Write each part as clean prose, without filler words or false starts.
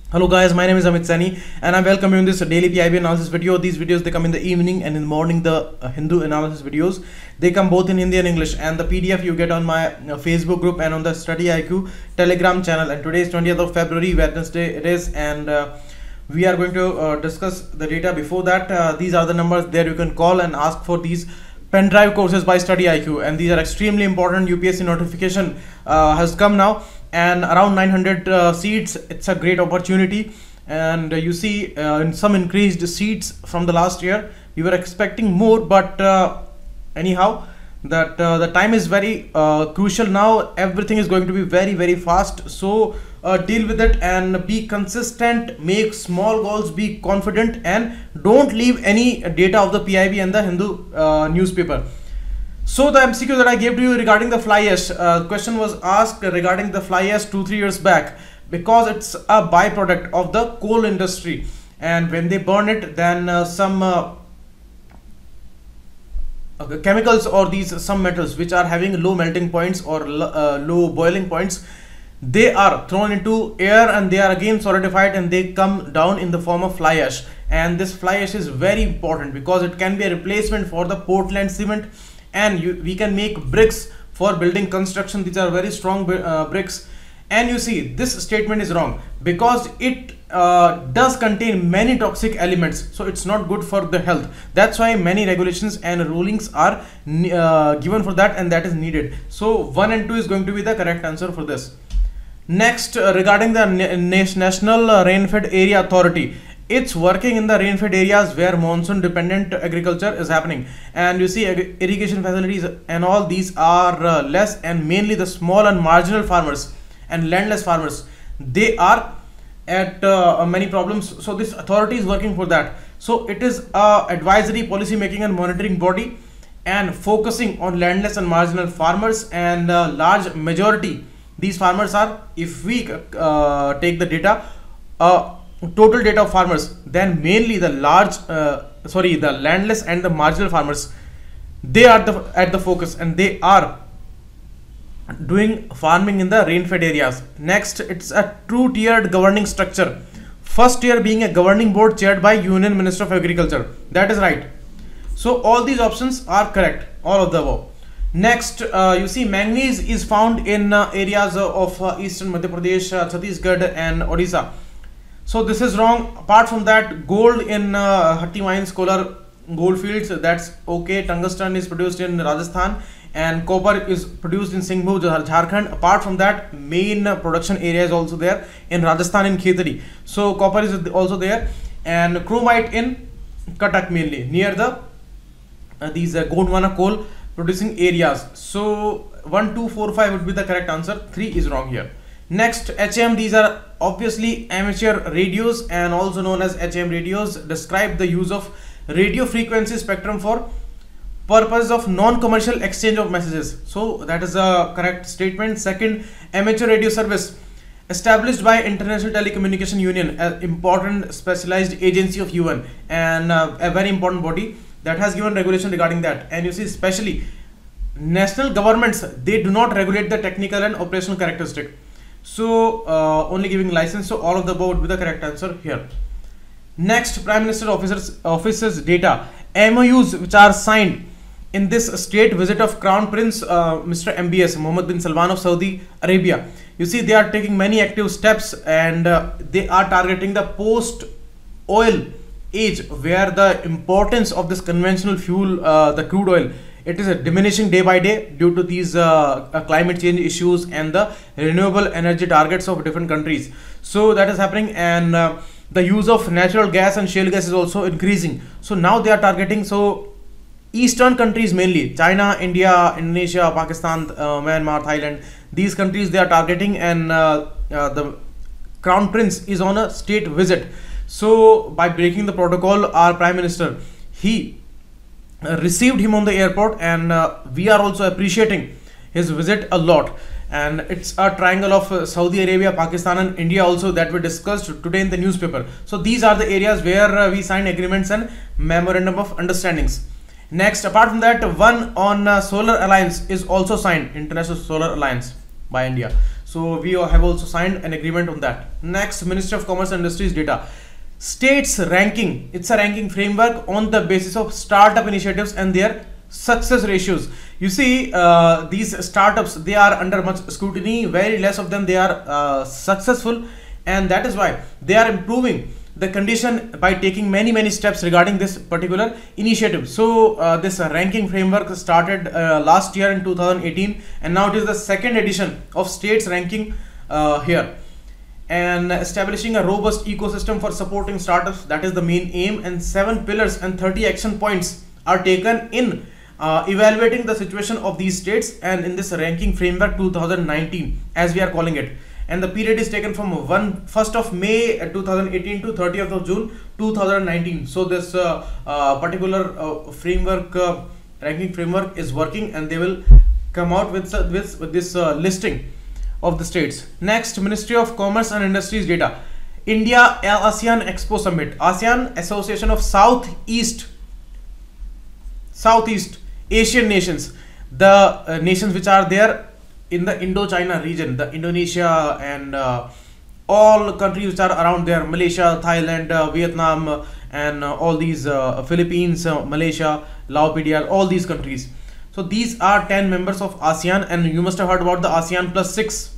Hello guys, my name is Amit Sani and I welcome you in this daily PIB analysis video. These videos they come in the evening and in the morning the Hindu analysis videos. They come both in Hindi and English, and the PDF you get on my Facebook group and on the StudyIQ Telegram channel. And today is 20th of February, Wednesday it is, and we are going to discuss the data. Before that, these are the numbers there you can call and ask for these pen drive courses by StudyIQ, and these are extremely important. UPSC notification has come now, and around 900 seats. It's a great opportunity, and you see in some increased seats from the last year. We were expecting more, but anyhow that the time is very crucial now. Everything is going to be very fast, so deal with it and be consistent, make small goals, be confident, and don't leave any data of the PIB and the Hindu newspaper. So the MCQ that I gave to you regarding the fly ash, question was asked regarding the fly ash 2-3 years back, because it's a byproduct of the coal industry, and when they burn it, then some chemicals or some metals which are having low melting points or low boiling points, they are thrown into air and they are again solidified and they come down in the form of fly ash. And this fly ash is very important because it can be a replacement for the Portland cement, and we can make bricks for building construction. These are very strong bricks. And you see this statement is wrong because it does contain many toxic elements, so it's not good for the health. That's why many regulations and rulings are given for that, and that is needed. So 1 and 2 is going to be the correct answer for this. Next, regarding the National Rainfed Area Authority, it's working in the rainfed areas where monsoon dependent agriculture is happening, and you see irrigation facilities and all these are less, and mainly the small and marginal farmers and landless farmers, they are at many problems. So this authority is working for that. So it is a advisory, policy making and monitoring body, and focusing on landless and marginal farmers, and large majority these farmers are, if we take the data, total data of farmers, then mainly the the landless and the marginal farmers, they are at the focus, and they are doing farming in the rainfed areas. Next, it's a two-tiered governing structure. First tier being a governing board chaired by Union Minister of Agriculture. That is right. So all these options are correct, all of the above. Next, you see manganese is found in areas of eastern Madhya Pradesh, Chhattisgarh and Odisha. So this is wrong. Apart from that, gold in Hatti mines, Kolar gold fields, that's okay. Tungsten is produced in Rajasthan, and copper is produced in Singhbhu, Jharkhand. Apart from that, main production area is also there in Rajasthan in Khetari. So copper is also there, and chromite in Cuttack, mainly near the these Gondwana coal producing areas. So 1, 2, 4, 5 would be the correct answer. 3 is wrong here. Next, HM, these are obviously amateur radios and also known as HM radios, describe the use of radio frequency spectrum for purpose of non-commercial exchange of messages. So that is a correct statement. Second, amateur radio service established by International Telecommunication Union, an important specialized agency of UN, and a very important body that has given regulation regarding that. And you see, especially national governments, they do not regulate the technical and operational characteristic, so only giving license. So all of the above would be the correct answer here. Next, Prime Minister offices data, MOUs which are signed in this state visit of Crown Prince Mr. MBS Mohammed bin Salman of Saudi Arabia. You see, they are taking many active steps, and they are targeting the post oil age, where the importance of this conventional fuel, the crude oil, it is diminishing day by day due to these climate change issues and the renewable energy targets of different countries. So that is happening, and the use of natural gas and shale gas is also increasing. So now they are targeting eastern countries, mainly China, India, Indonesia, Pakistan, Myanmar, Thailand. These countries they are targeting, and the Crown Prince is on a state visit. So by breaking the protocol, our Prime Minister, he received him on the airport, and we are also appreciating his visit a lot. And it's a triangle of Saudi Arabia, Pakistan and India also that we discussed today in the newspaper. So these are the areas where we signed agreements and memorandum of understandings. Next, apart from that, one on Solar Alliance is also signed, International Solar Alliance by India. So we have also signed an agreement on that. Next, Ministry of Commerce and Industries data. States ranking, it's a ranking framework on the basis of startup initiatives and their success ratios. You see, these startups, they are under much scrutiny, very less of them they are successful, and that is why they are improving the condition by taking many steps regarding this particular initiative. So this ranking framework started last year in 2018, and now it is the second edition of states ranking here. And establishing a robust ecosystem for supporting startups, that is the main aim, and 7 pillars and 30 action points are taken in evaluating the situation of these states and in this ranking framework 2019, as we are calling it. And the period is taken from 1st of May 2018 to 30th of June 2019. So this particular framework, ranking framework is working, and they will come out with this listing of the states. Next, Ministry of Commerce and Industries data. India ASEAN Expo Summit. ASEAN, Association of Southeast Asian nations, the nations which are there in the Indo-China region, the Indonesia and all countries which are around there, Malaysia, Thailand, Vietnam, and all these Philippines, Malaysia, Laos, PDR, all these countries. So these are 10 members of ASEAN, and you must have heard about the ASEAN plus 6.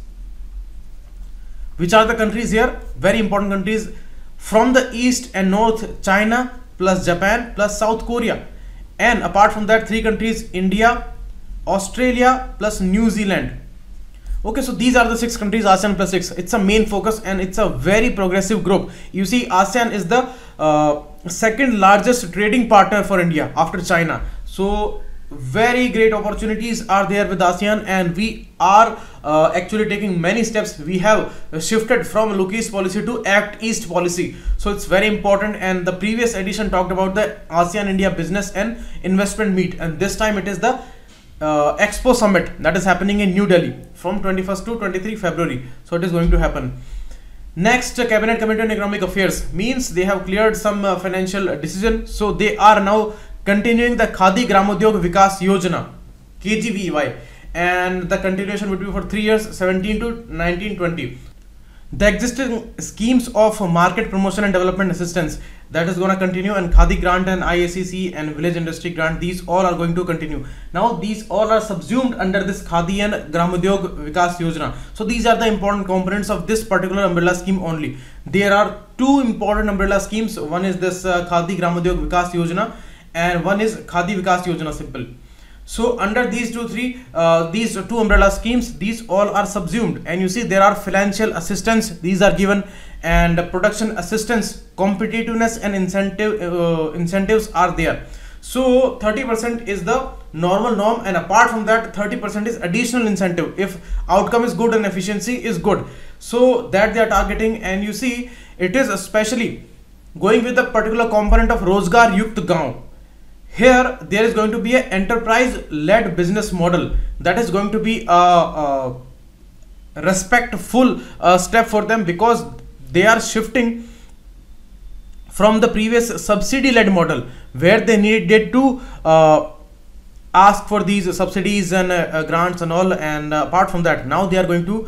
Which are the countries here? Very important countries from the east and north: China plus Japan plus South Korea. And apart from that, 3 countries: India, Australia plus New Zealand. Okay, so these are the 6 countries, ASEAN plus 6. It's a main focus, and it's a very progressive group. You see, ASEAN is the second largest trading partner for India after China. So very great opportunities are there with ASEAN, and we are actually taking many steps. We have shifted from Look East policy to Act East policy, so it's very important. And the previous edition talked about the ASEAN India Business and Investment Meet, and this time it is the Expo Summit that is happening in New Delhi from 21st to 23 February. So it is going to happen. Next, Cabinet Committee on Economic Affairs means they have cleared some financial decision. So they are now continuing the Khadi Gramodyog Vikas Yojana, KGVY, and the continuation would be for 3 years, 17 to 19-20. The existing schemes of market promotion and development assistance, that is going to continue, and Khadi grant and IACC and village industry grant, these all are going to continue. Now these all are subsumed under this Khadi and Gramodyog Vikas Yojana. So these are the important components of this particular umbrella scheme only. There are 2 important umbrella schemes. One is this Khadi Gramodyog Vikas Yojana, and one is Khadi Vikas Yojana simple. So under these these 2 umbrella schemes, these all are subsumed, and you see there are financial assistance, these are given, and production assistance, competitiveness and incentives are there. So 30% is the normal norm, and apart from that 30% is additional incentive if outcome is good and efficiency is good. So that they are targeting, and you see it is especially going with the particular component of Rozgar Yukt Gaon. Here there is going to be an enterprise-led business model that is going to be a respectful step for them, because they are shifting from the previous subsidy-led model where they needed to ask for these subsidies and grants and all, and apart from that now they are going to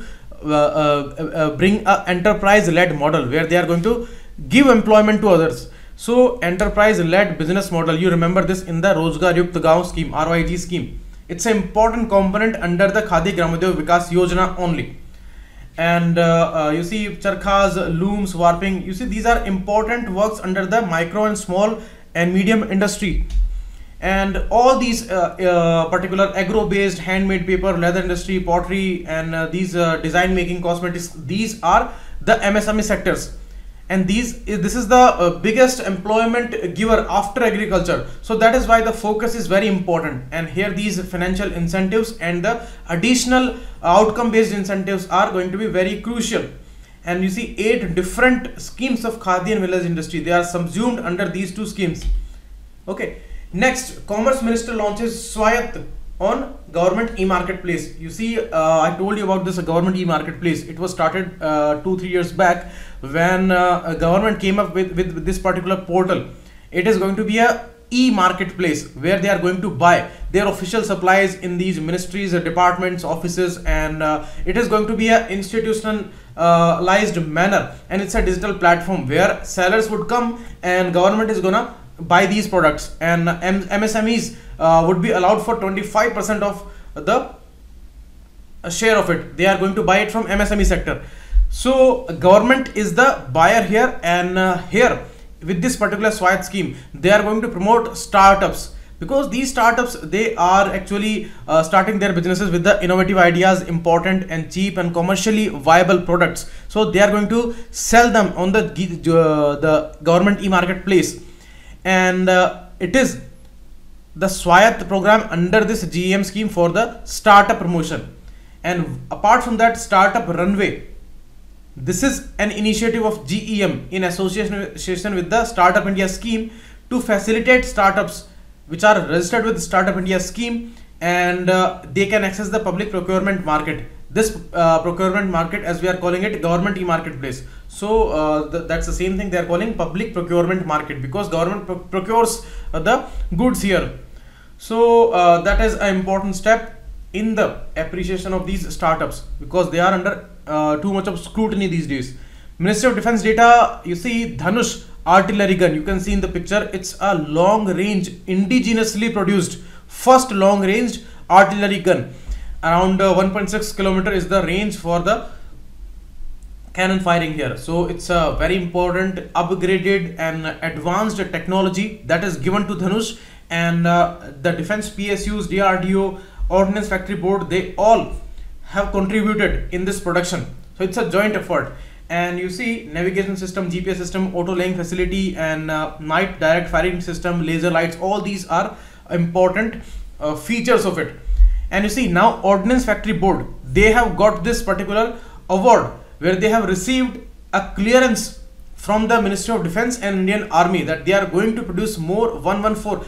bring an enterprise-led model where they are going to give employment to others. So enterprise-led business model, you remember this in the Rozgar Yukt Gaon scheme, RYG scheme. It's an important component under the Khadi Gramodyog Vikas Yojana only. And you see charkhas, looms, warping, you see these are important works under the micro and small and medium industry. And all these particular agro-based, handmade paper, leather industry, pottery, and these design making, cosmetics, these are the MSME sectors. And this is the biggest employment giver after agriculture. So that is why the focus is very important. And here these financial incentives and the additional outcome based incentives are going to be very crucial. And you see 8 different schemes of Khadi and village industry, they are subsumed under these 2 schemes. Okay, next, Commerce Minister launches Swayat on government e-marketplace. You see, I told you about this government e-marketplace. It was started 2-3 years back when government came up with this particular portal. It is going to be a e-marketplace where they are going to buy their official supplies in these ministries, departments, offices, and it is going to be a institutionalized manner, and it's a digital platform where sellers would come and government is gonna buy these products, and MSMEs would be allowed for 25% of the share of it. They are going to buy it from MSME sector. So government is the buyer here, and here with this particular SWAYAT scheme, they are going to promote startups, because these startups, they are actually starting their businesses with the innovative ideas, important and cheap and commercially viable products. So they are going to sell them on the government e-marketplace, and it is the SWAYAT program under this GEM scheme for the startup promotion. And apart from that, startup runway, this is an initiative of GEM in association with the Startup India scheme to facilitate startups which are registered with the Startup India scheme, and they can access the public procurement market. This procurement market, as we are calling it, government e-marketplace. So that's the same thing they are calling public procurement market, because government procures the goods here. So that is an important step in the appreciation of these startups, because they are under too much of scrutiny these days. Ministry of Defense data, you see Dhanush artillery gun, you can see in the picture, it's a long range, indigenously produced first long range artillery gun. Around 1.6 kilometer is the range for the cannon firing here. So it's a very important upgraded and advanced technology that is given to Dhanush, and the defense PSUs, DRDO, Ordnance Factory Board, they all have contributed in this production. So it's a joint effort. And you see navigation system, GPS system, auto laying facility, and night direct firing system, laser lights, all these are important features of it. And you see now Ordnance Factory Board, they have got this particular award where they have received a clearance from the Ministry of Defense and Indian Army that they are going to produce more 114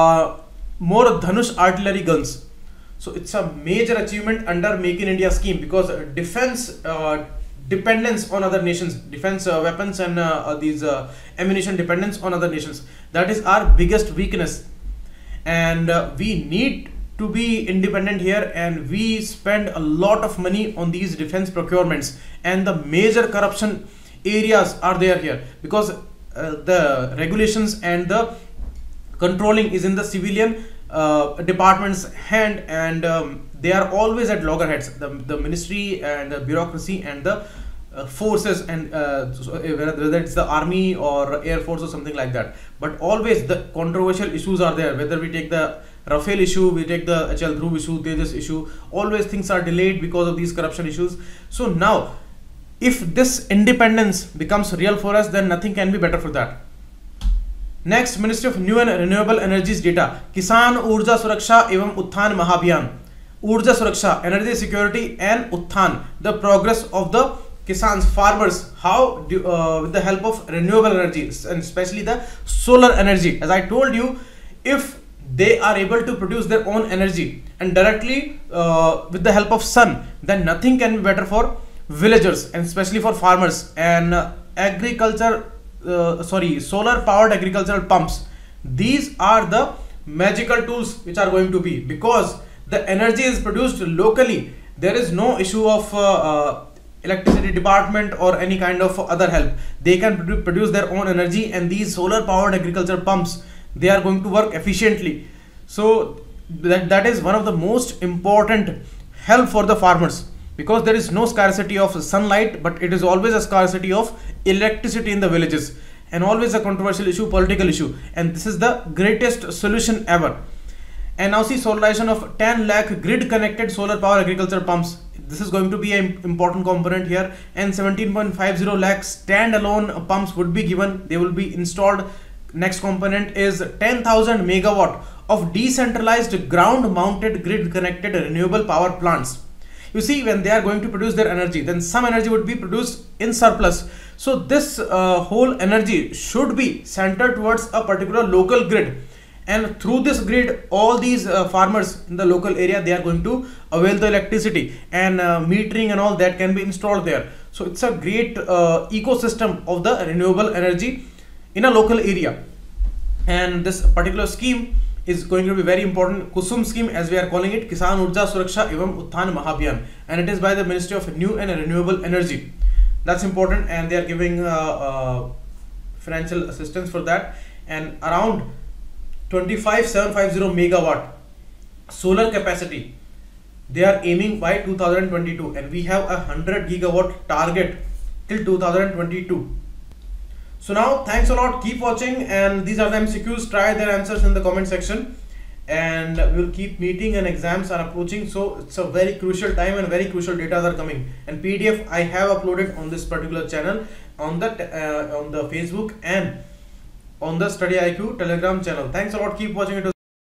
more Dhanush artillery guns. So it's a major achievement under Make in India scheme, because defense dependence on other nations, defense weapons and these ammunition dependence on other nations, that is our biggest weakness, and we need to be independent here, and we spend a lot of money on these defense procurements, and the major corruption areas are there here, because the regulations and the controlling is in the civilian department's hand, and they are always at loggerheads, the ministry and the bureaucracy and the forces, and whether it's the army or air force or something like that. But always the controversial issues are there, whether we take the Rafale issue, we take the HL Dhruv issue, Tejas issue, always things are delayed because of these corruption issues. So now if this independence becomes real for us, then nothing can be better for that. Next, Ministry of New and Renewable Energies data, Kisan Urja Suraksha Evam Utthan Mahabhiyan. Urja Suraksha, energy security and Utthan, the progress of the Kisans, farmers, how with the help of renewable energy, and especially the solar energy. As I told you, if they are able to produce their own energy and directly with the help of sun, then nothing can be better for villagers and especially for farmers. And solar powered agricultural pumps, these are the magical tools which are going to be, because the energy is produced locally. There is no issue of electricity department or any kind of other help. They can produce their own energy, and these solar powered agricultural pumps, they are going to work efficiently. So that is one of the most important help for the farmers, because there is no scarcity of sunlight, but it is always a scarcity of electricity in the villages, and always a controversial issue, political issue, and this is the greatest solution ever. And now see solarization of 10 lakh grid connected solar power agriculture pumps. This is going to be an important component here, and 17.50 lakh standalone pumps would be given, they will be installed. Next component is 10,000 megawatt of decentralized ground mounted grid connected renewable power plants. You see, when they are going to produce their energy, then some energy would be produced in surplus. So this whole energy should be centered towards a particular local grid, and through this grid all these farmers in the local area, they are going to avail the electricity, and metering and all that can be installed there. So it's a great ecosystem of the renewable energy in a local area. And this particular scheme is going to be very important. Kusum scheme, as we are calling it, Kisan Urja Suraksha Evam Utthan Mahabhiyan, and it is by the Ministry of New and Renewable Energy. That's important, and they are giving financial assistance for that. And around 25,750 megawatt solar capacity they are aiming by 2022, and we have a 100 gigawatt target till 2022. So now, thanks a lot, keep watching, and these are the MCQs. Try their answers in the comment section, and we'll keep meeting, and exams are approaching, so it's a very crucial time and very crucial data are coming. And PDF I have uploaded on this particular channel, on the Facebook and on the StudyIQ Telegram channel. Thanks a lot, keep watching it.